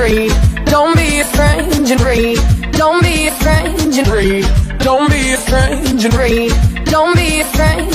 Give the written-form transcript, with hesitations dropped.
breathe. Don't be strange and breathe. Don't be strange and breathe. Don't be strange and breathe. Don't be strange